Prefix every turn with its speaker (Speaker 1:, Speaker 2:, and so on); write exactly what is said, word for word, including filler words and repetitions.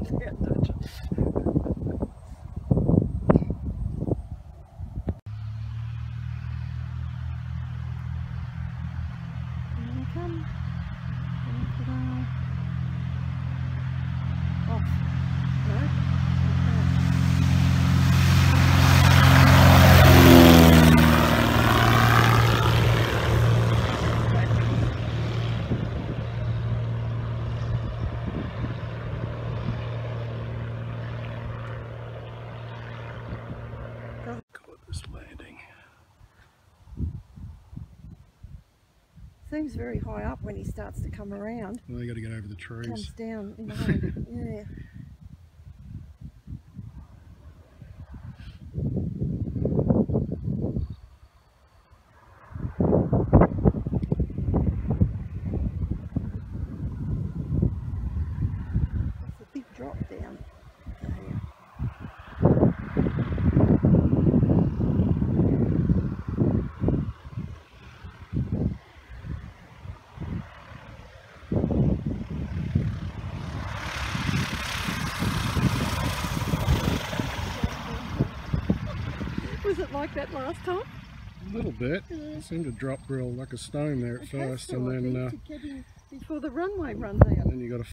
Speaker 1: confound it. Here they come. Ta-da. Off. No.
Speaker 2: This landing
Speaker 1: Seems very high up when he starts to come around.
Speaker 2: well, you got to get over the trees.
Speaker 1: Comes down in a hole. Yeah. It's a big drop down. Here. Was it like that last time?
Speaker 2: A little bit.
Speaker 1: Yeah.
Speaker 2: It seemed to drop real like a stone there at
Speaker 1: It has
Speaker 2: first,
Speaker 1: to,
Speaker 2: and
Speaker 1: I
Speaker 2: then
Speaker 1: think,
Speaker 2: uh,
Speaker 1: to get in before the runway runs out.
Speaker 2: then you got to